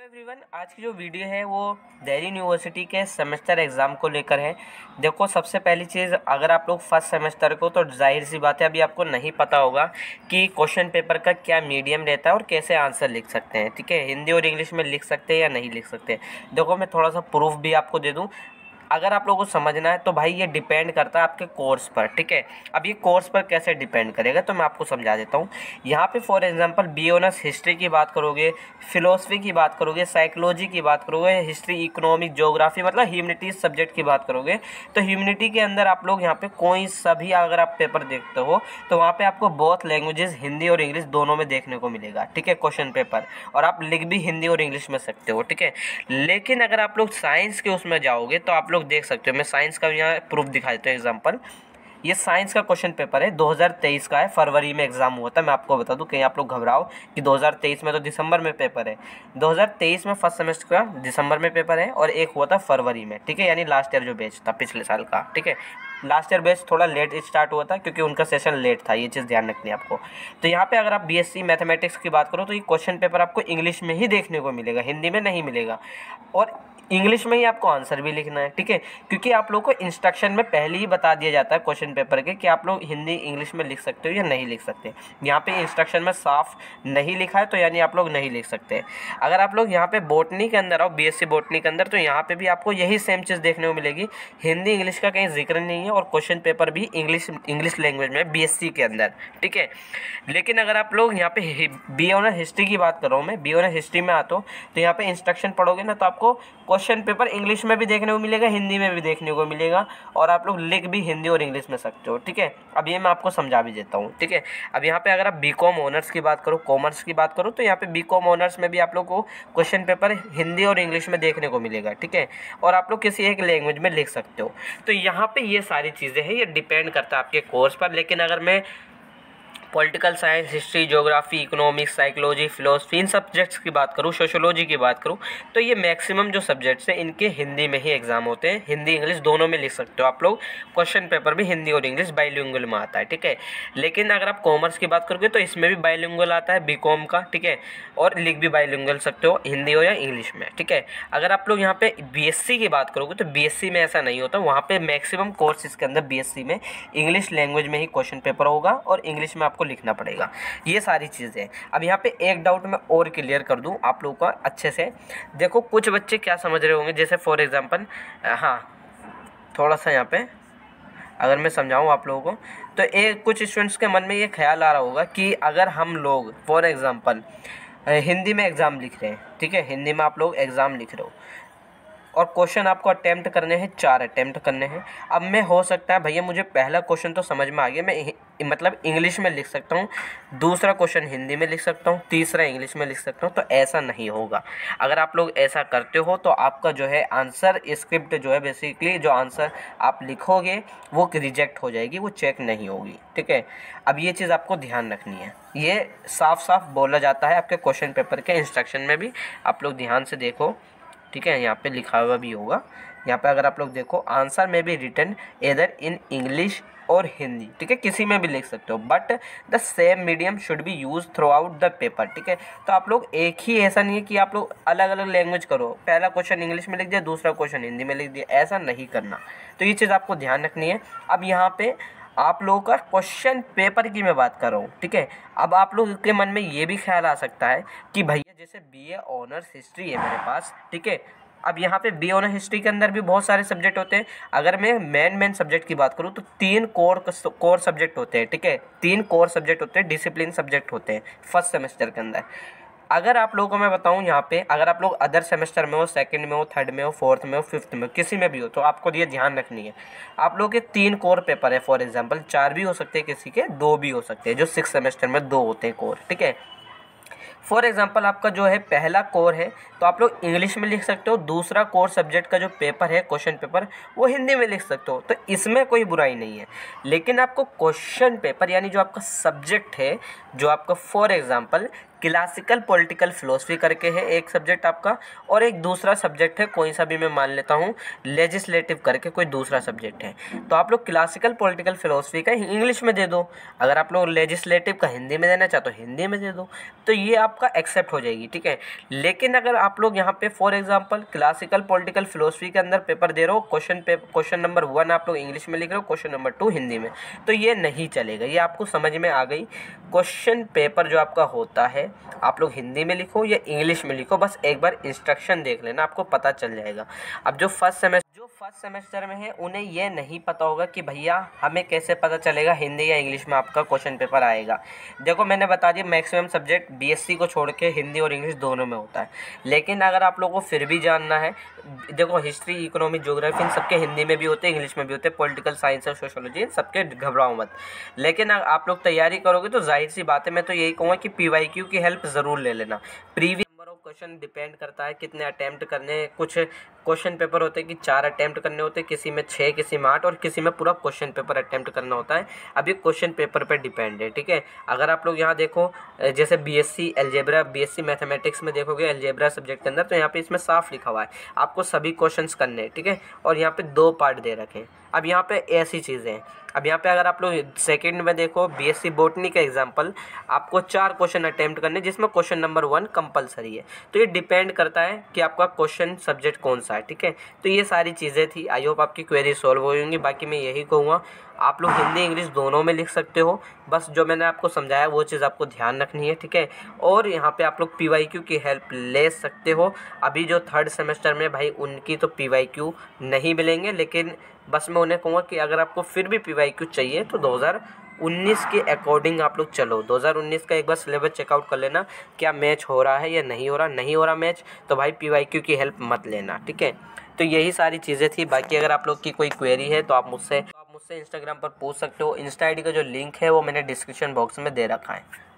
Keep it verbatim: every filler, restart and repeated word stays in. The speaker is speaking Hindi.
एवरीवन, आज की जो वीडियो है वो दिल्ली यूनिवर्सिटी के सेमेस्टर एग्ज़ाम को लेकर है। देखो, सबसे पहली चीज़, अगर आप लोग फर्स्ट सेमेस्टर को, तो जाहिर सी बात है अभी आपको नहीं पता होगा कि क्वेश्चन पेपर का क्या मीडियम रहता है और कैसे आंसर लिख सकते हैं। ठीक है, हिंदी और इंग्लिश में लिख सकते हैं या नहीं लिख सकते। देखो, मैं थोड़ा सा प्रूफ भी आपको दे दूँ। अगर आप लोगों को समझना है तो भाई ये डिपेंड करता है आपके कोर्स पर। ठीक है, अब ये कोर्स पर कैसे डिपेंड करेगा तो मैं आपको समझा देता हूँ। यहाँ पे for example B honours history की बात करोगे, फिलोसफी की बात करोगे, साइकोलॉजी की बात करोगे, हिस्ट्री, इकोनॉमिक, ज्योग्राफी, मतलब ह्यूमैनिटीज सब्जेक्ट की बात करोगे, तो ह्यूमैनिटी के अंदर आप लोग यहाँ पे कोई सभी अगर आप पेपर देखते हो तो वहाँ पे आपको बोथ लैंग्वेजेस हिंदी और इंग्लिश दोनों में देखने को मिलेगा। ठीक है, क्वेश्चन पेपर, और आप लिख भी हिंदी और इंग्लिश में सकते हो। ठीक है, लेकिन अगर आप लोग साइंस के उसमें जाओगे तो आप लोग देख सकते हो, मैं साइंस का यहाँ प्रूफ दिखा देता हूँ। एग्जांपल, ये साइंस का क्वेश्चन पेपर है, दो हज़ार तेईस का है, फरवरी में एग्जाम हुआ था। मैं आपको बता दूं, कहीं आप लोग घबराओ कि दो हज़ार तेईस में तो दिसंबर में पेपर है। दो हज़ार तेईस में फर्स्ट सेमेस्टर का दिसंबर में पेपर है और एक हुआ था फरवरी में। ठीक है, यानी लास्ट ईयर जो बैच था पिछले साल का। ठीक है, लास्ट ईयर बैच थोड़ा लेट स्टार्ट हुआ था क्योंकि उनका सेशन लेट था, ये चीज़ ध्यान रखनी है आपको। तो यहाँ पे अगर आप बीएससी मैथमेटिक्स की बात करो तो ये क्वेश्चन पेपर आपको इंग्लिश में ही देखने को मिलेगा, हिंदी में नहीं मिलेगा, और इंग्लिश में ही आपको आंसर भी लिखना है। ठीक है, क्योंकि आप लोग को इंस्ट्रक्शन में पहले ही बता दिया जाता है क्वेश्चन पेपर के कि आप लोग हिंदी इंग्लिश में लिख सकते हो या नहीं लिख सकते। यहाँ पे इंस्ट्रक्शन में साफ नहीं लिखा है तो यानी आप लोग नहीं लिख सकते। अगर आप लोग यहाँ पे बॉटनी के अंदर आओ, बीएससी बॉटनी के अंदर, तो यहाँ पे भी आपको यही सेम चीज़ देखने को मिलेगी। हिंदी इंग्लिश का कहीं जिक्र नहीं है और क्वेश्चन पेपर भी इंग्लिश इंग्लिश लैंग्वेज में बीएससी के अंदर। ठीक है, लेकिन अगर आप लोग यहाँ पे बी ऑनर हिस्ट्री की बात कर रहा हूँ मैं, बी ऑनर हिस्ट्री में आता हूँ तो यहाँ पे इंस्ट्रक्शन पढ़ोगे ना तो आपको क्वेश्चन पेपर इंग्लिश में भी देखने को मिलेगा, हिंदी में भी देखने को मिलेगा, और आप लोग लिख भी हिंदी और इंग्लिश में सकते हो। ठीक है, अब ये मैं आपको समझा भी देता हूँ। ठीक है, अब यहाँ पे अगर आप बीकॉम ऑनर्स की बात करो, कॉमर्स की बात करो, तो यहाँ पे बीकॉम ऑनर्स में भी आप लोग को क्वेश्चन पेपर हिंदी और इंग्लिश में देखने को मिलेगा। ठीक है, और आप लोग किसी एक लैंग्वेज में लिख सकते हो। तो यहाँ पे ये सारी चीज़ें हैं, ये डिपेंड करता है आपके कोर्स पर। लेकिन अगर मैं political science, history, geography, economics, psychology, philosophy, इन सब्जेक्ट्स की बात करूँ, सोशियोलॉजी की बात करूँ, तो ये मैक्सिमम जो सब्जेक्ट्स हैं इनके हिंदी में ही एग्जाम होते हैं। हिंदी इंग्लिश दोनों में लिख सकते हो आप लोग, क्वेश्चन पेपर भी हिंदी और इंग्लिश बाइलिंगुअल में आता है। ठीक है, लेकिन अगर आप कॉमर्स की बात करोगे तो इसमें भी बाइलिंगुअल आता है बीकॉम का। ठीक है, और लिख भी बाइलिंगुअल सकते हो, हिंदी और या इंग्लिश में। ठीक है, अगर आप लोग यहाँ पे बीएससी की बात करोगे तो बीएससी में ऐसा नहीं होता, वहाँ पे मैक्सिमम कोर्सेज के अंदर बीएससी में इंग्लिश लैंग्वेज में ही क्वेश्चन पेपर होगा और इंग्लिश में आपको लिखना पड़ेगा। ये सारी चीज़ें। अब यहाँ पे एक डाउट मैं और क्लियर कर दूं आप लोगों का अच्छे से। देखो, कुछ बच्चे क्या समझ रहे होंगे, जैसे फॉर एग्जांपल, हाँ थोड़ा सा यहाँ पे अगर मैं समझाऊं आप लोगों को, तो एक कुछ स्टूडेंट्स के मन में ये ख्याल आ रहा होगा कि अगर हम लोग फॉर एग्जांपल हिंदी में एग्ज़ाम लिख रहे हैं, ठीक है, हिंदी में आप लोग एग्ज़ाम लिख रहे हो और क्वेश्चन आपको अटेम्प्ट करने हैं, चार अटेम्प्ट करने हैं। अब मैं, हो सकता है भैया मुझे पहला क्वेश्चन तो समझ में आ गया, मैं मतलब इंग्लिश में लिख सकता हूँ, दूसरा क्वेश्चन हिंदी में लिख सकता हूँ, तीसरा इंग्लिश में लिख सकता हूँ। तो ऐसा नहीं होगा। अगर आप लोग ऐसा करते हो तो आपका जो है आंसर स्क्रिप्ट जो है, बेसिकली जो आंसर आप लिखोगे वो रिजेक्ट हो जाएगी, वो चेक नहीं होगी। ठीक है, अब ये चीज़ आपको ध्यान रखनी है, ये साफ साफ बोला जाता है आपके क्वेश्चन पेपर के इंस्ट्रक्शन में भी, आप लोग ध्यान से देखो। ठीक है, यहाँ पे लिखा हुआ भी होगा, यहाँ पे अगर आप लोग देखो, आंसर में भी रिटन एदर इन इंग्लिश और हिंदी। ठीक है, किसी में भी लिख सकते हो, but the same medium should be use throughout the paper. ठीक है, तो आप लोग एक ही, ऐसा नहीं है कि आप लोग अलग अलग लैंग्वेज करो, पहला क्वेश्चन इंग्लिश में लिख दिया, दूसरा क्वेश्चन हिंदी में लिख दिया, ऐसा नहीं करना। तो ये चीज़ आपको ध्यान रखनी है। अब यहाँ पे आप लोगों का क्वेश्चन पेपर की मैं बात कर रहा हूँ। ठीक है, अब आप लोग के मन में ये भी ख्याल आ सकता है कि भैया जैसे बीए ऑनर्स हिस्ट्री है मेरे पास, ठीक है, अब यहाँ पे बी ऑनर हिस्ट्री के अंदर भी बहुत सारे सब्जेक्ट होते हैं। अगर मैं मेन मेन सब्जेक्ट की बात करूँ तो तीन कोर कोर सब्जेक्ट होते हैं। ठीक है, तीन कोर सब्जेक्ट होते हैं, डिसिप्लिन सब्जेक्ट होते हैं फर्स्ट सेमेस्टर के अंदर। अगर आप लोगों को मैं बताऊं, यहाँ पे अगर आप लोग अदर सेमेस्टर में हो, सेकंड में हो, थर्ड में हो, फोर्थ में हो, फिफ्थ में हो, किसी में भी हो, तो आपको ये ध्यान रखनी है, आप लोग के तीन कोर पेपर है। फॉर एग्जांपल चार भी हो सकते हैं, किसी के दो भी हो सकते हैं, जो सिक्स सेमेस्टर में दो होते हैं कोर। ठीक है, फॉर एग्जांपल आपका जो है पहला कोर है तो आप लोग इंग्लिश में लिख सकते हो, दूसरा कोर सब्जेक्ट का जो पेपर है क्वेश्चन पेपर वो हिंदी में लिख सकते हो, तो इसमें कोई बुराई नहीं है। लेकिन आपको क्वेश्चन पेपर यानी जो आपका सब्जेक्ट है, जो आपका for example classical political philosophy करके है एक सब्जेक्ट आपका, और एक दूसरा सब्जेक्ट है, कोई सा भी मैं मान लेता हूँ, लेजिस्लेटिव करके कोई दूसरा सब्जेक्ट है। तो आप लोग क्लासिकल पॉलिटिकल फिलोसफी का इंग्लिश में दे दो, अगर आप लोग लेजिस्लेटिव का हिंदी में देना चाहते हो हिंदी में दे दो, तो ये आपका एक्सेप्ट हो जाएगी, ठीक है। लेकिन अगर आप लोग यहाँ पे for example classical political philosophy के अंदर पेपर दे रहे हो, क्वेश्चन पे क्वेश्चन नंबर वन आप लोग इंग्लिश में लिख रहे हो, क्वेश्चन नंबर टू हिंदी में, तो ये नहीं चलेगा। ये आपको समझ में आ गई। क्वेश्चन पेपर जो आपका होता है आप लोग हिंदी में लिखो या इंग्लिश में लिखो, बस एक बार इंस्ट्रक्शन देख लेना, आपको पता चल जाएगा। अब जो फर्स्ट सेमेस्टर जो फर्स्ट सेमेस्टर में है उन्हें ये नहीं पता होगा कि भैया हमें कैसे पता चलेगा हिंदी या इंग्लिश में आपका क्वेश्चन पेपर आएगा। देखो मैंने बता दिया मैक्सिमम सब्जेक्ट बीएससी को छोड़ के हिंदी और इंग्लिश दोनों में होता है। लेकिन अगर आप लोगों को फिर भी जानना है, देखो हिस्ट्री, इकोनॉमी, ज्योग्राफी इन सबके हिंदी में भी होते हैं, इंग्लिश में भी होते हैं, पॉलिटिकल साइंस और सोशोलॉजी इन सबके घबराओ मत। लेकिन अगर आप लोग तैयारी करोगे तो जाहिर सी बात है, मैं तो यही कहूँगा कि पीवाईक्यू की हेल्प ज़रूर ले लेना। Previous number of question depend करता है कितने अटैम्प्ट करने, कुछ क्वेश्चन पेपर होते हैं कि चार अटैम्प्ट करने होते हैं, किसी में छः, किसी में आठ, और किसी में पूरा क्वेश्चन पेपर अटैम्प्ट करना होता है। अभी क्वेश्चन पेपर पे डिपेंड है, ठीक है। अगर आप लोग यहाँ देखो जैसे बीएससी अलजेब्रा, बीएससी मैथमेटिक्स में देखोगे अलजेब्रा सब्जेक्ट के अंदर, तो यहाँ पे इसमें साफ लिखा हुआ है आपको सभी क्वेश्चंस करने हैं, ठीक है। और यहाँ पे दो पार्ट दे रखे हैं। अब यहाँ पे ऐसी चीज़ें हैं, अब यहाँ पे अगर आप लोग सेकंड में देखो बीएससी बॉटनी का एग्जांपल, आपको चार क्वेश्चन अटेम्प्ट करने जिसमें क्वेश्चन नंबर वन कंपलसरी है। तो ये डिपेंड करता है कि आपका क्वेश्चन सब्जेक्ट कौन सा है, ठीक है। तो ये सारी चीज़ें थी, आई होप आपकी क्वेरी सॉल्व हो होंगी। बाकी मैं यही कहूँगा आप लोग हिंदी इंग्लिश दोनों में लिख सकते हो, बस जो मैंने आपको समझाया वो चीज़ आपको ध्यान रखनी है, ठीक है। और यहाँ पे आप लोग पीवाईक्यू की हेल्प ले सकते हो। अभी जो थर्ड सेमेस्टर में भाई उनकी तो पीवाईक्यू नहीं मिलेंगे, लेकिन बस मैं उन्हें कहूँगा कि अगर आपको फिर भी पीवाईक्यू चाहिए तो दो हज़ार उन्नीस के अकॉर्डिंग आप लोग चलो। दो हज़ार उन्नीस का एक बार सिलेबस चेकआउट कर लेना, क्या मैच हो रहा है या नहीं हो रहा। नहीं हो रहा मैच तो भाई पीवाईक्यू की हेल्प मत लेना, ठीक है। तो यही सारी चीज़ें थी। बाकी अगर आप लोग की कोई क्वेरी है तो आप मुझसे तो आप मुझसे इंस्टाग्राम पर पूछ सकते हो। इंस्टा आई डी का जो लिंक है वो मैंने डिस्क्रिप्शन बॉक्स में दे रखा है।